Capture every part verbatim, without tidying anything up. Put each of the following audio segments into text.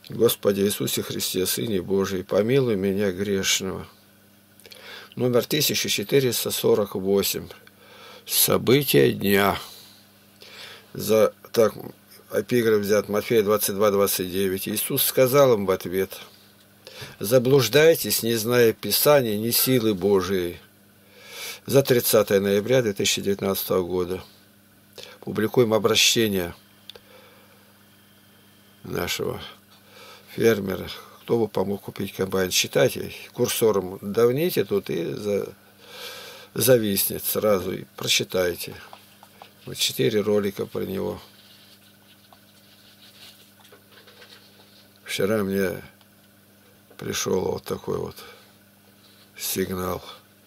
Господи Иисусе Христе, Сыне Божий, помилуй меня грешного. Номер тысяча четыреста сорок восемь. События дня. За, так, эпиграф взят, Матфея двадцать два двадцать девять. Иисус сказал им в ответ: заблуждайтесь, не зная Писания, ни силы Божией. За тридцатое ноября две тысячи девятнадцатого года. Публикуем обращение нашего фермера. Кто бы помог купить комбайн? Считайте, курсором давните тут и за... зависнет сразу. И прочитайте. Вот четыре ролика про него. Вчера мне пришел вот такой вот сигнал.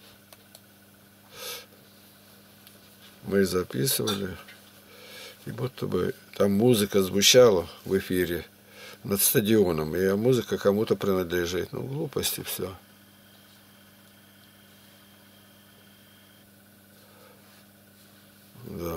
Мы записывали, и будто бы там музыка звучала в эфире над стадионом, и музыка кому-то принадлежит. Ну, глупости все. Да.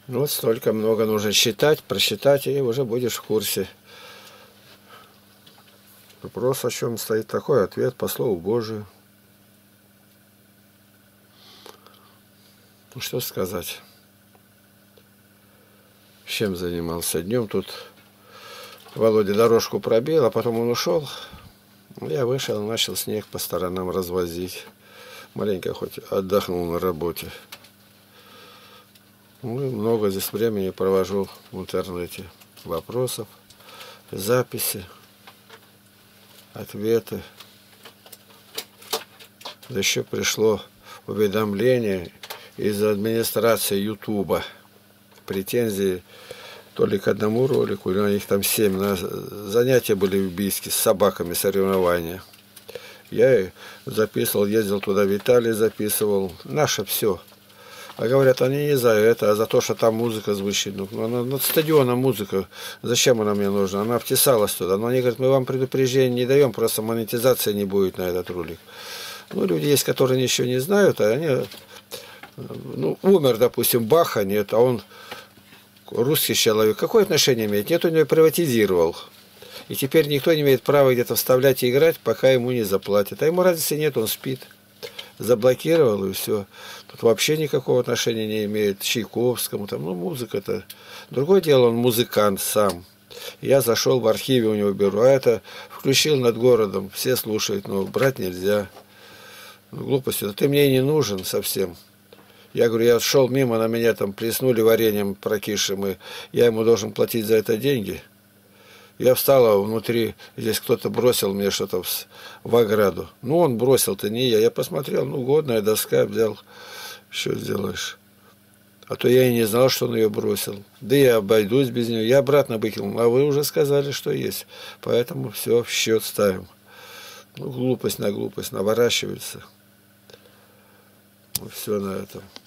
Ну, вот столько много нужно считать, просчитать, и уже будешь в курсе. Вопрос, о чем стоит такой, ответ по Слову Божию. Ну, что сказать. Чем занимался днем? Тут Володя дорожку пробил, а потом он ушел. Я вышел, начал снег по сторонам развозить. Маленько хоть отдохнул на работе. Ну, и много здесь времени провожу в интернете. Вопросов, записи, ответы. Да еще пришло уведомление из администрации Ютуба. Претензии то ли к одному ролику, или у них там семь. На занятия были в Бийске с собаками, соревнования. Я записывал, ездил туда, Виталий записывал. Наше все. А говорят, они не за это, а за то, что там музыка звучит. Ну, она, над стадионом музыка. Зачем она мне нужна? Она втесалась туда. Но они говорят, мы вам предупреждение не даем, просто монетизации не будет на этот ролик. Ну, люди есть, которые ничего не знают, а они... Ну, умер, допустим, Баха, нет, а он русский человек. Какое отношение имеет? Нет, он его приватизировал. И теперь никто не имеет права где-то вставлять и играть, пока ему не заплатят. А ему разницы нет, он спит. Заблокировал, и все. Тут вообще никакого отношения не имеет к Чайковскому. Там, ну, музыка-то. Другое дело, он музыкант сам. Я зашел в архиве у него беру, а это включил над городом. Все слушают, но брать нельзя. Ну, глупости. Да ты мне и не нужен совсем. Я говорю, я шел мимо, на меня там плеснули вареньем прокисшим, и я ему должен платить за это деньги. Я встал, а внутри здесь кто-то бросил мне что-то в, в ограду. Ну, он бросил-то, не я. Я посмотрел, ну, годная доска взял. Что сделаешь? А то я и не знал, что он ее бросил. Да я обойдусь без нее. Я обратно выкинул. А вы уже сказали, что есть. Поэтому все в счет ставим. Ну, глупость на глупость наворачивается. Все на этом.